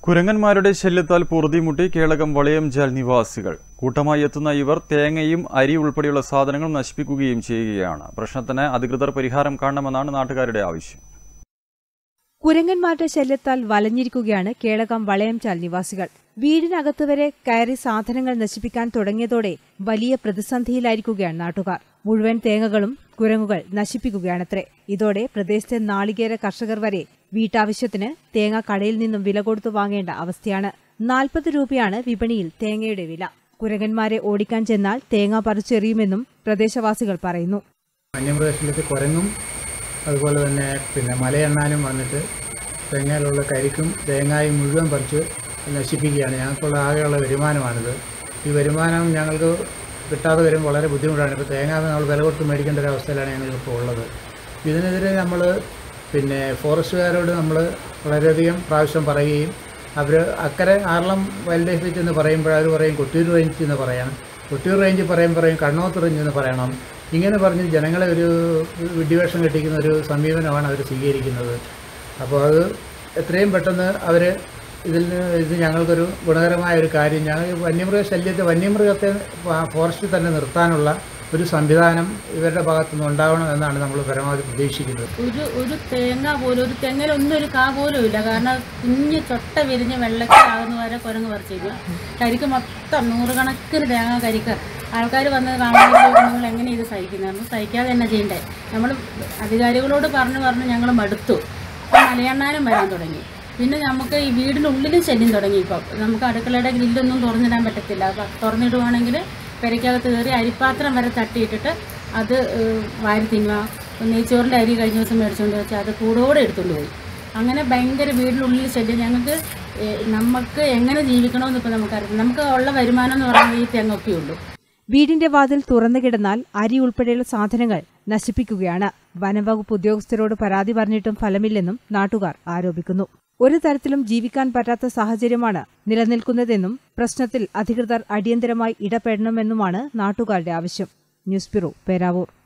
കുരങ്ങന്മാരുടെ ശല്യത്താൽ പൊറുതിമുട്ടി കേളകം വളയംചാൽ നിവാസികൾ കൂട്ടമായി എത്തുന്ന ഇവർ തേങ്ങയും അരി ഉൾപ്പെടെയുള്ള സാധനങ്ങൾ നശിപ്പിക്കുകയും ചെയ്യുകയാണ്. പ്രശ്നത്തിന് അധികൃതർ പരിഹാരം കാണണമെന്നാണ് നാട്ടുകാരുടെ ആവശ്യം. കുരങ്ങന്മാരുടെ ശല്യത്താൽ വലഞ്ഞിരിക്കുകയാണ് കേളകം വളയംചാൽ നിവാസികൾ. വീടിനകത്ത് വരെ കയറി സാധനങ്ങൾ നശിപ്പിക്കാൻ തുടങ്ങിയതോടെ വലിയ പ്രതിസന്ധിയിലായിരിക്കുകയാണ് നാട്ടുകാർ. മുഴുവൻ തേങ്ങകളും കുരങ്ങുകൾ നശിപ്പിക്കുകയാണത്രേ. ഇതോടെ പ്രദേശത്തെ നാളികേര കർഷകർ വരെ വീട്ടാവശ്യത്തിന് തേങ്ങ കടയിൽ നിന്നും വില കൊടുത്തു വാങ്ങേണ്ട അവസ്ഥയാണ്. 40 രൂപയാണ് വിപണിയിൽ തേങ്ങയുടെ വില. കുരങ്ങന്മാരെ ഓടിക്കാൻ ചെന്നാൽ തേങ്ങ പറിച്ചെറിയുമെന്നും പ്രദേശവാസികൾ പറയുന്നു. വന്യമൃഗശല്യത്തിൽ കുരങ്ങും അതുപോലെ തന്നെ മലയെണ്ണാനും വന്നിട്ട് തേങ്ങയിലുള്ള കരിക്കും തേങ്ങായും മുഴുവൻ പറിച്ച് നശിപ്പിക്കുകയാണ്. ഞങ്ങൾക്കുള്ള ആകെയുള്ള വരുമാനമാണിത്. ഈ വരുമാനം ഞങ്ങൾക്ക് കിട്ടാതെ വരും വളരെ ബുദ്ധിമുട്ടാണ്. ഇപ്പോൾ തേങ്ങ നമ്മൾ വില കൊടുത്ത് മേടിക്കേണ്ട ഒരു അവസ്ഥയിലാണ് ഞങ്ങളിപ്പോൾ ഉള്ളത്. ഇതിനെതിരെ നമ്മൾ ഫോറസ്റ്റുകാരോട് നമ്മൾ വളരെയധികം പ്രാവശ്യം പറയുകയും അവർ അക്കരെ ആർളം വൈൽഡ് ലൈഫ് എന്ന് പറയുമ്പോൾ അവർ പറയും കൊട്ടിയൂർ റേഞ്ച് എന്ന് പറയണം, കൊട്ടിയൂർ റേഞ്ച് പറയും കണ്ണോത്ത് റേഞ്ച് എന്ന് പറയണം. ഇങ്ങനെ പറഞ്ഞ് ജനങ്ങളെ ഒരു വിഡ്ഢിവേഷം കെട്ടിക്കുന്ന ഒരു സമീപനമാണ് അവർ സ്വീകരിക്കുന്നത്. അപ്പോൾ അത് എത്രയും പെട്ടെന്ന് അവർ ഇത് ഞങ്ങൾക്കൊരു ഗുണകരമായ ഒരു കാര്യം. ഞങ്ങൾ വന്യമൃഗത്തെ ഫോറസ്റ്റിൽ തന്നെ നിർത്താനുള്ള ഒരു സംവിധാനം ഇവരുടെ ഭാഗത്തുനിന്ന് ഉണ്ടാവണം എന്നാണ് നമ്മൾ പരമാവധി പ്രതീക്ഷിക്കുന്നത്. ഒരു തേങ്ങ പോലും ഒരു തെങ്ങിലൊന്നും ഒരു കാ പോലും ഇല്ല. കാരണം കുഞ്ഞ് ചൊട്ട വിരിഞ്ഞ് വെള്ളക്കാകുന്ന വരെ കുരങ്ങ് പറിച്ചിരിക്കും. കരിക്ക് മൊത്തം 100 കണക്കിന് തേങ്ങ കരിക്ക്. ആൾക്കാർ വന്ന് കാണുമ്പോൾ നിങ്ങൾ എങ്ങനെ ഇത് സഹിക്കുന്നത്? സഹിക്കാതെ തന്നെ ചെയ്യണ്ടേ? നമ്മൾ അധികാരികളോട് പറഞ്ഞ് ഞങ്ങൾ മടുത്തു. മലയെണ്ണാനും വരാൻ തുടങ്ങി. പിന്നെ നമുക്ക് ഈ വീടിനുള്ളിലും ശല്യം തുടങ്ങി. ഇപ്പം നമുക്ക് അടുക്കളയുടെ ഗ്രില്ലൊന്നും തുറന്നിടാൻ പറ്റത്തില്ല. തുറന്നിടുവാണെങ്കിൽ പെരയ്ക്കകത്ത് കയറി അരിപ്പാത്രം വരെ തട്ടിയിട്ടിട്ട് അത് വാരി തിന്നുക. നെയ്ച്ചോറിൻ്റെ അരി കഴിഞ്ഞ ദിവസം മേടിച്ചുകൊണ്ട് വെച്ചാൽ അത് കൂടോടെ എടുത്തുകൊണ്ട് പോയി. അങ്ങനെ ഭയങ്കര വീടിനുള്ളിൽ ശല്യം. നമുക്ക് എങ്ങനെ ജീവിക്കണമെന്ന് ഇപ്പം നമുക്കറിയാം. നമുക്ക് ഉള്ള വരുമാനം എന്ന് പറയുന്നത് ഈ തെങ്ങൊക്കെയുള്ളൂ. വീടിന്റെ വാതിൽ തുറന്നു കിടന്നാൽ അരി ഉൾപ്പെടെയുള്ള സാധനങ്ങൾ നശിപ്പിക്കുകയാണ്. വനംവകുപ്പ് ഉദ്യോഗസ്ഥരോട് പരാതി പറഞ്ഞിട്ടും ഫലമില്ലെന്നും നാട്ടുകാർ ആരോപിക്കുന്നു. ഒരു തരത്തിലും ജീവിക്കാൻ പറ്റാത്ത സാഹചര്യമാണ് നിലനിൽക്കുന്നതെന്നും പ്രശ്നത്തിൽ അധികൃതർ അടിയന്തരമായി ഇടപെടണമെന്നുമാണ് നാട്ടുകാരുടെ ആവശ്യം. News bureau, Peravoor.